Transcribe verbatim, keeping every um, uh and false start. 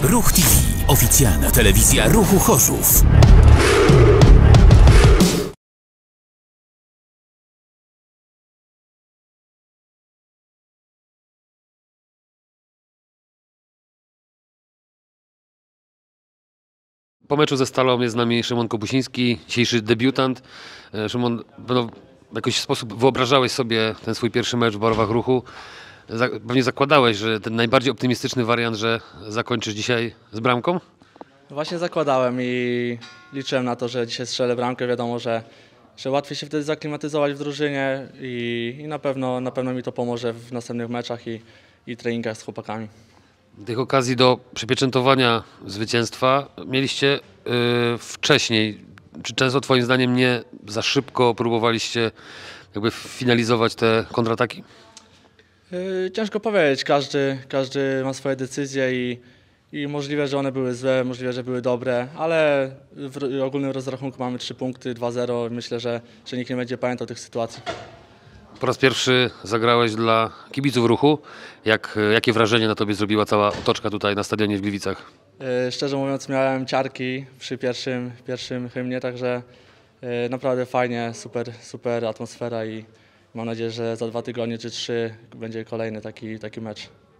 Ruch T V. Oficjalna telewizja Ruchu Chorzów. Po meczu ze Stalą jest z nami Szymon Kopusiński, dzisiejszy debiutant. Szymon, no, w jakiś sposób wyobrażałeś sobie ten swój pierwszy mecz w barwach Ruchu. Pewnie zakładałeś, że ten najbardziej optymistyczny wariant, że zakończysz dzisiaj z bramką? Właśnie zakładałem i liczyłem na to, że dzisiaj strzelę bramkę. Wiadomo, że, że łatwiej się wtedy zaklimatyzować w drużynie i, i na pewno, na pewno mi to pomoże w następnych meczach i, i treningach z chłopakami. Tych okazji do przypieczętowania zwycięstwa mieliście yy, wcześniej. Czy często twoim zdaniem nie za szybko próbowaliście jakby finalizować te kontrataki? Yy, ciężko powiedzieć, każdy, każdy ma swoje decyzje i, i możliwe, że one były złe, możliwe, że były dobre, ale w ogólnym rozrachunku mamy trzy punkty, dwa zero. Myślę, że, że nikt nie będzie pamiętał tych sytuacji. Po raz pierwszy zagrałeś dla kibiców Ruchu. Jak, jakie wrażenie na tobie zrobiła cała otoczka tutaj na stadionie w Gliwicach? Yy, szczerze mówiąc, miałem ciarki przy pierwszym, pierwszym hymnie, także yy, naprawdę fajnie, super, super atmosfera i mam nadzieję, że za dwa tygodnie czy trzy będzie kolejny taki, taki mecz.